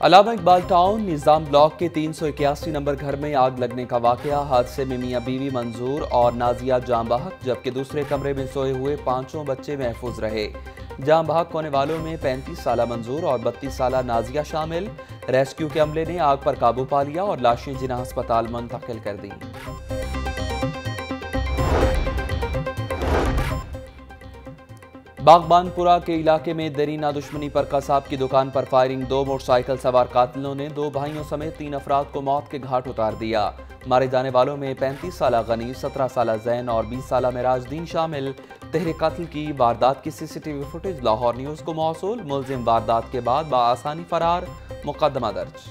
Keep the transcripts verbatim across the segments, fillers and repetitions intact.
अलामा Iqbal town Nizam block के तीन सौ इक्यासी नंबर घर में आग लगने का वाकया। हादसे में मियां बीवी मंजूर और नाजिया जाम बहक, जबकि दूसरे कमरे में सोए हुए पांचों बच्चे महफूज रहे। जाम बहक होने वालों में पैंतीस साल मंजूर और बत्तीस साल नाजिया शामिल। रेस्क्यू के अमले ने आग पर काबू पा लिया और लाशें जिन्ना अस्पताल मुंतकिल कर दी। बागबानपुरा के इलाके में दरीना दुश्मनी पर कसाब की दुकान पर फायरिंग। दो मोटरसाइकिल सवार कातिलों ने दो भाइयों समेत तीन अफराद को मौत के घाट उतार दिया। मारे जाने वालों में पैंतीस साल गनी, सत्रह साल जैन और बीस साल मेराजदीन शामिल। तहरीक कत्ल की वारदात की सीसीटीवी फुटेज लाहौर न्यूज को मौसूल। मुलजिम वारदात के बाद बाआसानी फरार, मुकदमा दर्ज।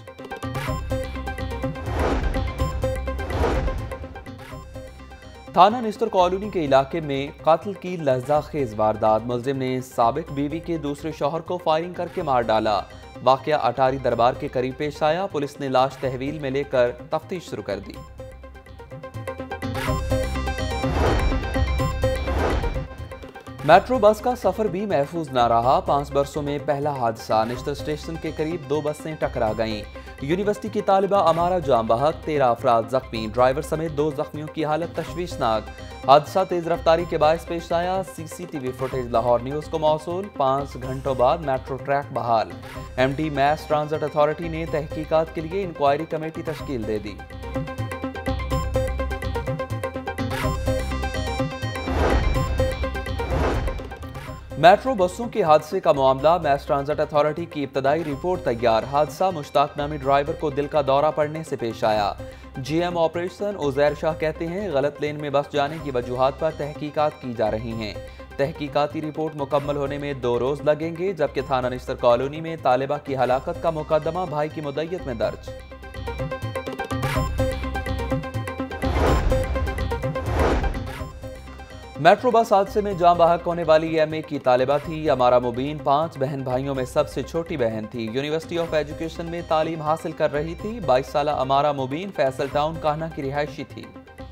थाना निस्तर कॉलोनी के इलाके में कत्ल की लहजा खेज वारदात। मुलजिम ने साबिक बीवी के दूसरे शौहर को फायरिंग करके मार डाला। वाकया अटारी दरबार के करीब पेश आया। पुलिस ने लाश तहवील में लेकर तफ्तीश शुरू कर दी। मेट्रो बस का सफर भी महफूज न रहा। पांच बरसों में पहला हादसा। निश्तर स्टेशन के करीब दो बसें टकरा गईं। यूनिवर्सिटी की तालिबा अमारा जाम बहक, तेरह अफराद जख्मी, ड्राइवर समेत दो जख्मियों की हालत तशवीशनाक। हादसा तेज रफ्तारी के बायस पेश आया। सीसीटीवी फुटेज लाहौर न्यूज को मौसूल। पांच घंटों बाद मेट्रो ट्रैक बहाल। एमडी मैस ट्रांजिट अथॉरिटी ने तहकीकात के लिए इंक्वायरी कमेटी तश्कील दे दी। मेट्रो बसों के हादसे का मामला। मैस ट्रांजिट अथॉरिटी की इब्तदाई रिपोर्ट तैयार। हादसा मुश्ताक नामी ड्राइवर को दिल का दौरा पड़ने से पेश आया। जीएम ऑपरेशन उजैर शाह कहते हैं गलत लेन में बस जाने की वजूहात पर तहकीकात की जा रही हैं। तहकीकाती रिपोर्ट मुकम्मल होने में दो रोज लगेंगे। जबकि थाना निस्तर कॉलोनी में तालिबा की हलाकत का मुकदमा भाई की मुद्दत में दर्ज। मेट्रो बस हादसे में जाम बहक होने वाली एमए की तालिबा थी। अमारा मुबीन पांच बहन भाइयों में सबसे छोटी बहन थी। यूनिवर्सिटी ऑफ एजुकेशन में तालीम हासिल कर रही थी। बाईस साल अमारा मुबीन फैसल टाउन कान्हा की रिहायशी थी।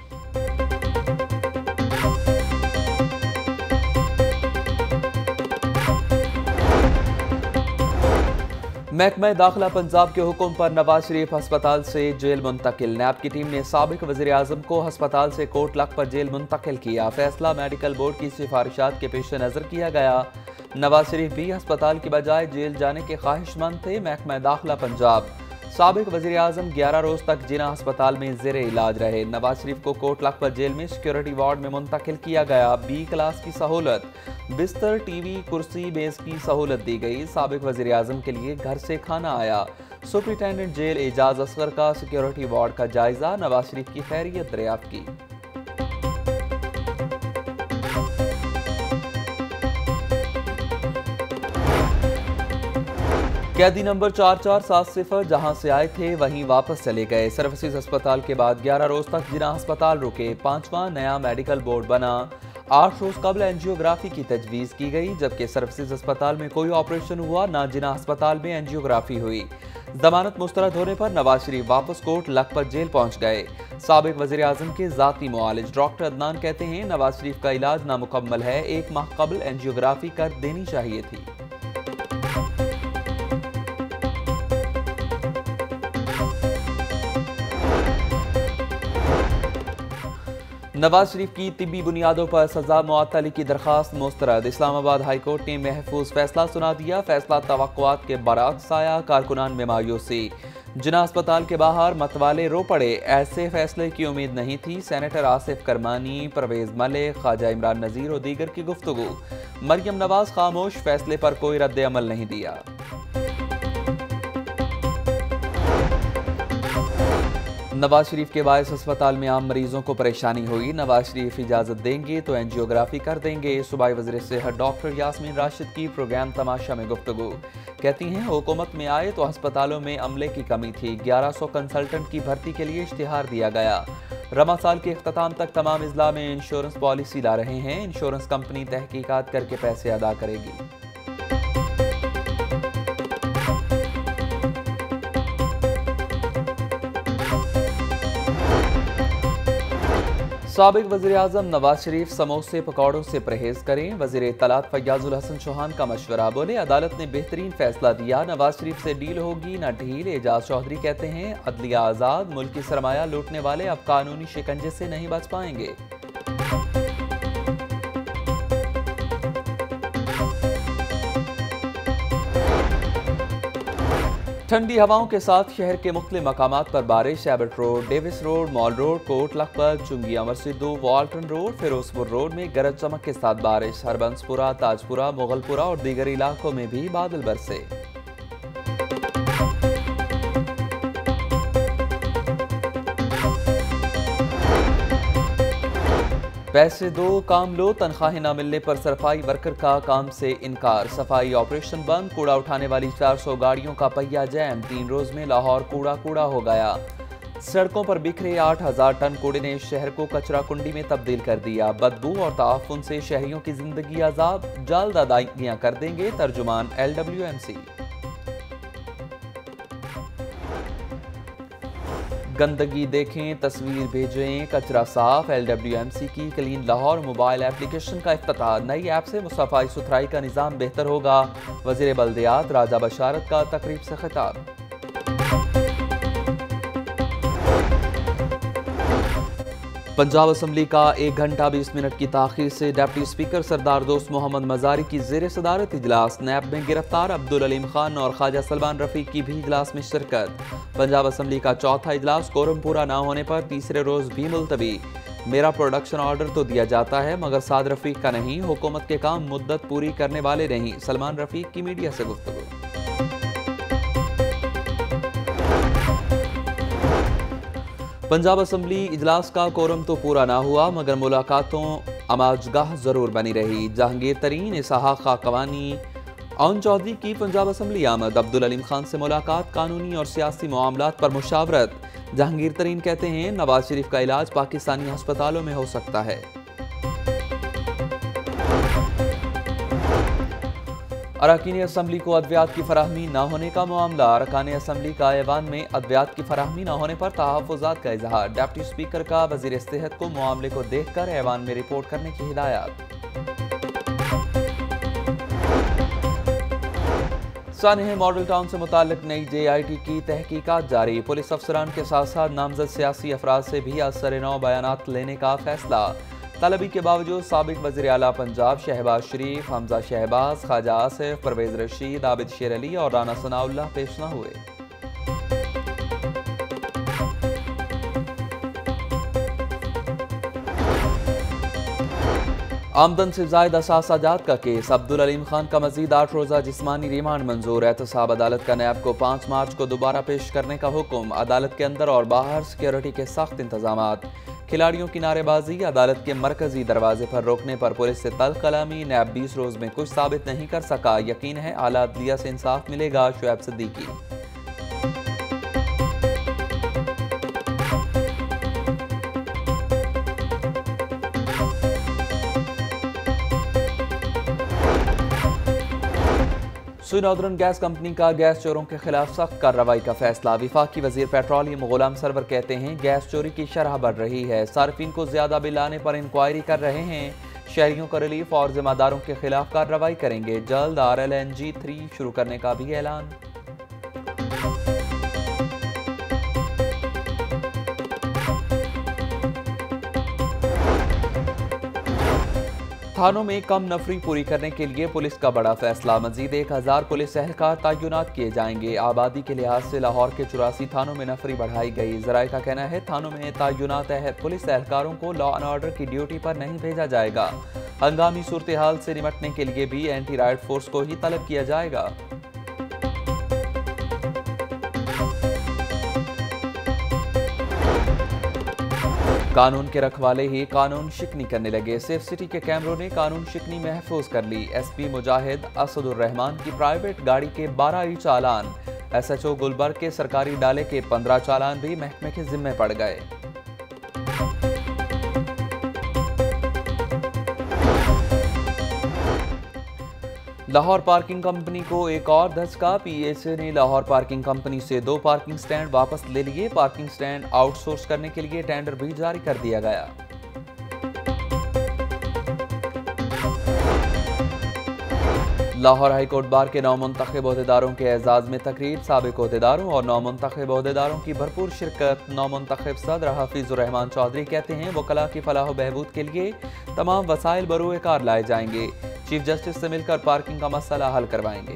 महकमा दाखिला पंजाब के हुक्म पर नवाज शरीफ अस्पताल से जेल मुंतकिल। नैब की टीम ने साबिक वज़ीर आज़म को अस्पताल से कोटलख पर जेल मुंतकिल किया। फैसला मेडिकल बोर्ड की सिफारिशात के पेश नज़र किया गया। नवाज शरीफ भी अस्पताल की बजाय जेल जाने के ख्वाहिशमंद थे। महकमा दाखिला पंजाब साबिक वज़ीर आज़म ग्यारह रोज तक जिना अस्पताल में ज़ेर इलाज रहे। नवाज शरीफ को कोटलख पर जेल में सिक्योरिटी वार्ड में मुंतकिल किया गया। बी क्लास की सहूलत, बिस्तर, टीवी, कुर्सी, मेज की सहूलत दी गई। साबिक वज़ीर आज़म के लिए घर से खाना आया। सुपरिटेंडेंट जेल एजाज असगर का सिक्योरिटी वार्ड का जायजा। नवाज शरीफ की खैरियत दरियाफ्त की। कैदी नंबर चार चार सात सिफर जहां से आए थे वहीं वापस चले गए। सर्विसेज अस्पताल के बाद ग्यारह रोज तक जिना अस्पताल रुके। पांचवा नया मेडिकल बोर्ड बना। आठ रोज कबल एंजियोग्राफी की तजवीज़ की गई। जबकि सर्विसेज अस्पताल में कोई ऑपरेशन हुआ ना जिना अस्पताल में एंजियोग्राफी हुई। जमानत मुस्तरद होने पर नवाज शरीफ वापस कोटलख पर जेल पहुंच गए। साबिक वज़ीर आज़म के ज़ाती मुआलिज डॉक्टर अदनान कहते हैं नवाज शरीफ का इलाज नामुकम्मल है। एक माह कबल एंजियोग्राफी कर देनी चाहिए थी। नवाज शरीफ की तिब्बी बुनियादों पर सजा मुअत्तली की दरखास्त मुस्तरद। इस्लामाबाद हाई कोर्ट ने महफूज फैसला सुना दिया। फैसला तवक्कुआत के बरअक्स आया। कारकुनान में मायूसी। जिना अस्पताल के बाहर मतवाले रो पड़े। ऐसे फैसले की उम्मीद नहीं थी। सेनेटर आसिफ करमानी, परवेज मलिक, ख्वाजा इमरान नज़ीर और दीगर की गुफ्तगू। मरियम नवाज खामोश। फैसले पर कोई रद्द अमल नहीं दिया। नवाज शरीफ के बायस अस्पताल में आम मरीजों को परेशानी हुई। नवाज शरीफ इजाज़त देंगे तो एंजियोग्राफी कर देंगे। सूबाई वज़ीर सेहत डॉक्टर यास्मीन राशिद की प्रोग्राम तमाशा में गुफ्तगू। कहती हैं हुकूमत में आए तो अस्पतालों में अमले की कमी थी। ग्यारह सौ कंसल्टेंट की भर्ती के लिए इश्तिहार दिया गया। रमा साल के इख्तिताम तक तमाम अजला में इंश्योरेंस पॉलिसी ला रहे हैं। इंश्योरेंस कंपनी तहकीकात करके पैसे अदा करेगी। साबिक वज़ीर आज़म नवाज शरीफ समोसे पकौड़ों से परहेज करें, वज़ीर इत्तलात फैयाजुल हसन चौहान का मशवरा। बोले अदालत ने बेहतरीन फैसला दिया, नवाज शरीफ से डील होगी न ढील। एजाज चौधरी कहते हैं अदलिया आज़ाद, मुल्क की सरमाया लूटने वाले अब कानूनी शिकंजे से नहीं बच पाएंगे। ठंडी हवाओं के साथ शहर के मुख्तलिफ मकामात पर बारिश। Abbott road, Davis road, mall road, Kot Lakhpat, Chungi Amar Sidhu, Walton road, Ferozepur road में गरज चमक के साथ बारिश। हरबंसपुरा, ताजपुरा, मुगलपुरा और दीगर इलाकों में भी बादल बरसे। पैसे दो काम लो, तनख्वाहें न मिलने पर सफाई वर्कर का काम से इनकार। सफाई ऑपरेशन बंद, कूड़ा उठाने वाली चार सौ गाड़ियों का पहिया जैम। तीन रोज में लाहौर कूड़ा कूड़ा हो गया। सड़कों पर बिखरे आठ हजार टन कूड़े ने शहर को कचरा कुंडी में तब्दील कर दिया। बदबू और ताफुन से शहरियों की जिंदगी आजाद, जल्द अदायगियां कर देंगे तर्जुमान एल डब्ल्यू एम सी। गंदगी देखें, तस्वीर भेजें, कचरा साफ। एल डब्ल्यू एम सी की क्लीन लाहौर मोबाइल एप्लीकेशन का इफ्तिताह। नई ऐप से सफाई सुथराई का निज़ाम बेहतर होगा। वज़ीर बल्दियात राजा बशारत का तकरीब से खिताब। पंजाब असम्बली का एक घंटा बीस मिनट की ताखीर से डिप्टी स्पीकर सरदार दोस्त मोहम्मद मजारी की जेर सदारत इजलास। नैब में गिरफ्तार अब्दुल अलीम खान और ख्वाजा सलमान रफीक की भी इजलास में शिरकत। पंजाब असम्बली का चौथा इजलास कोरम पूरा न होने पर तीसरे रोज भी मुलतवी। मेरा प्रोडक्शन ऑर्डर तो दिया जाता है मगर साद रफीक का नहीं, हुकूमत के काम मुद्दत पूरी करने वाले नहीं। सलमान रफीक की मीडिया से गुफ्तगू। पंजाब असम्बली इजलास का कोरम तो पूरा ना हुआ मगर मुलाकातों आमाजगाह जरूर बनी रही। जहांगीर तरीन, इसहाक खाकवानी, औन चौधरी की पंजाब असम्बली आमद। अब्दुल अलीम खान से मुलाकात, कानूनी और सियासी मामलात पर मुशावरत। जहांगीर तरीन कहते हैं नवाज शरीफ का इलाज पाकिस्तानी अस्पतालों में हो सकता है। अरकान असम्बली को अद्वियात की फराहमी न होने का मामला। अरकान असम्बली का ऐवान में अद्वियात की फराहमी न होने पर तहफ़्फ़ुज़ात का इजहार। डिप्टी स्पीकर का वज़ीर सेहत को मामले को देख कर ऐवान में रिपोर्ट करने की हिदायत। सानेह मॉडल टाउन से मुताल्लिक नई जे आई टी की तहकीकात जारी। पुलिस अफसरान के साथ साथ नामजद सियासी अफराद से भी असर नौ बयानात लेने का फैसला। तलबी के बावजूद साबिक वज़ीर आला पंजाब शहबाज शरीफ, हमजा शहबाज, ख्वाजा आसिफ, परवेज रशीद, आबिद शेर अली और राना सनाउल्लाह पेश न हुए। आमदन से जायद असासाजात का केस। अब्दुल अलीम खान का मजीद आठ रोजा जिस्मानी रिमांड मंजूर। एहतसाब अदालत का नैब को पाँच मार्च को दोबारा पेश करने का हुक्म। अदालत के अंदर और बाहर सिक्योरिटी के सख्त इंतजामात। खिलाड़ियों की नारेबाजी, अदालत के मरकजी दरवाजे पर रोकने पर पुलिस से तल्ख कलामी। नैब बीस रोज में कुछ साबित नहीं कर सका, यकीन है आला अदलिया से इंसाफ मिलेगा। Shoaib Siddiqui. Northern gas company का गैस चोरों के खिलाफ सख्त कार्रवाई का फैसला। विफाकी वजीर पेट्रोलियम गुलाम सरवर कहते हैं गैस चोरी की शरह बढ़ रही है, सार्फिन को ज्यादा बिल आने पर इंक्वायरी कर रहे हैं। शहरियों का रिलीफ और जिम्मेदारों के खिलाफ कार्रवाई करेंगे। जल्द R L N G three शुरू करने का भी ऐलान। थानों में कम नफरी पूरी करने के लिए पुलिस का बड़ा फैसला। मजीद एक हजार पुलिस एहलकार तैनात किए जाएंगे। आबादी के लिहाज से लाहौर के चौरासी थानों में नफरी बढ़ाई गई। जराये का कहना है थानों में तैनात पुलिस एहलकारों को लॉ एंड ऑर्डर की ड्यूटी पर नहीं भेजा जाएगा। हंगामी सूरत हाल से निपटने के लिए भी एंटी राइट फोर्स को ही तलब किया जाएगा। कानून के रखवाले ही कानून शिकनी करने लगे। सेफ सिटी के कैमरों ने कानून शिकनी महफूज कर ली। एस पी मुजाहिद असदुर रहमान की प्राइवेट गाड़ी के बारह ही चालान। एस एच ओ गुलबर्ग के सरकारी डाले के पंद्रह चालान भी महकमे के जिम्मे पड़ गए। लाहौर पार्किंग कंपनी को एक और धचका। पी एस ए ने लाहौर पार्किंग कंपनी से दो पार्किंग स्टैंड वापस ले लिए। पार्किंग स्टैंड आउटसोर्स करने के लिए टेंडर भी जारी कर दिया गया। लाहौर हाई कोर्ट बार के नौ मुंतखब ओहदेदारों के एजाज में तकरीर, साबिक ओहदेदारों और नौ मुंतखब ओहदेदारों की भरपूर शिरकत। नौ मुंतखब सदर हाफिजुर रहमान चौधरी कहते हैं वकला की फलाह बहबूद के लिए तमाम वसाइल बरूए कार लाए जाएंगे। चीफ जस्टिस से मिलकर पार्किंग का मसला हल करवाएंगे।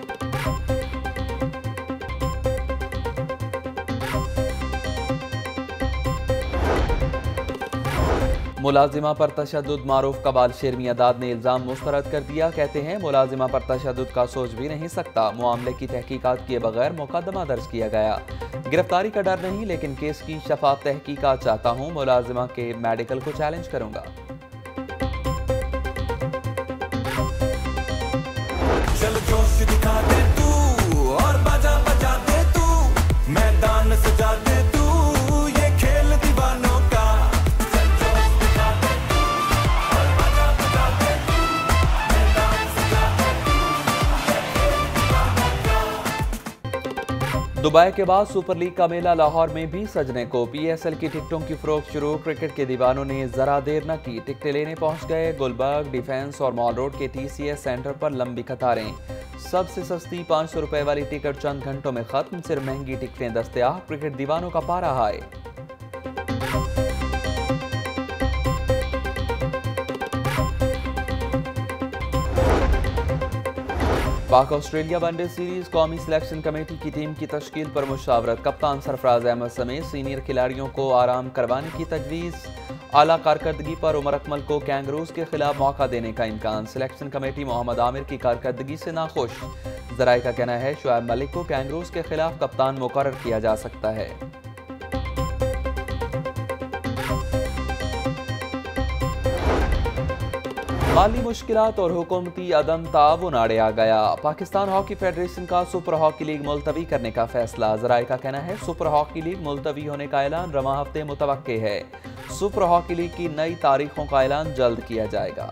मुलाजिमा पर तशद्दुद मारूफ कबाल शेरमी अदाद ने इल्ज़ाम मुस्तरद कर दिया। कहते हैं मुलाजिमा पर तशद्दुद का सोच भी नहीं सकता। मामले की तहकीकात किए बगैर मुकदमा दर्ज किया गया। गिरफ्तारी का डर नहीं लेकिन केस की शफाफ तहकीकात चाहता हूँ। मुलाजिमा के मेडिकल को चैलेंज करूँगा। चल जोश दिखा दे तू और बजा बजा दे तू, मैदान सजा दे तू, ये खेल दीवानों का। चल जोश दिखा दे तू और बजा बजा दे तू, मैदान सजा दे तू, ये खेल दीवानों का। दुबई के बाद सुपर लीग का मेला लाहौर में भी सजने को। पीएसएल की टिकटों की फरोख्त शुरू। क्रिकेट के दीवानों ने जरा देर न की, टिकटें लेने पहुंच गए। गुलबर्ग, डिफेंस और मॉल रोड के टीसीएस सेंटर पर लंबी कतारें। सबसे सस्ती पाँच सौ रुपए वाली टिकट चंद घंटों में खत्म। सिर्फ महंगी टिकटें दस्तयाब। क्रिकेट दीवानों का पारा हाय। पाक ऑस्ट्रेलिया वनडे सीरीज कौमी सिलेक्शन कमेटी की टीम की तश्कील पर मुशावरत। कप्तान सरफराज अहमद समेत सीनियर खिलाड़ियों को आराम करवाने की तजवीज़। आला कारकर्दगी पर उमर अकमल को कैंगरूज के खिलाफ मौका देने का इम्कान। सिलेक्शन कमेटी मोहम्मद आमिर की कारकर्दगी से नाखुश। जराए का कहना है शुएब मलिक को कैंगरूज के खिलाफ कप्तान मुकर्रर किया जा सकता है। माली मुश्किलात और हुकूमती अदम ताउन आड़े आ गया। पाकिस्तान हॉकी फेडरेशन का सुपर हॉकी लीग मुलतवी करने का फैसला। जराए का कहना है सुपर हॉकी लीग मुलतवी होने का ऐलान रवां हफ्ते मुतवक्के है। सुपर हॉकी लीग की नई तारीखों का ऐलान जल्द किया जाएगा।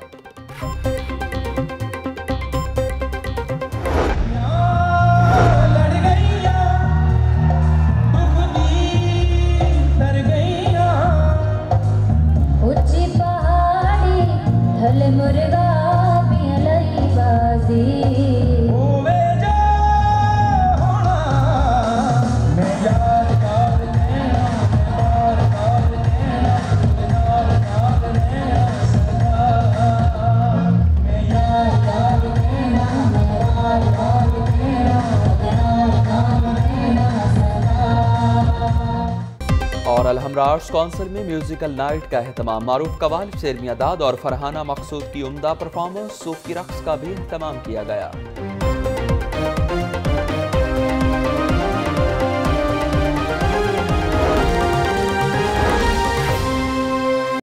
और अलहमरा आर्ट्स काउंसिल में म्यूजिकल नाइट का एहतमाम। मारूफ कवाल, शेरमी अदाद और फरहाना मकसूद की उम्दा परफॉर्मेंस, सूफी रक्स का भी एहतमाम किया गया।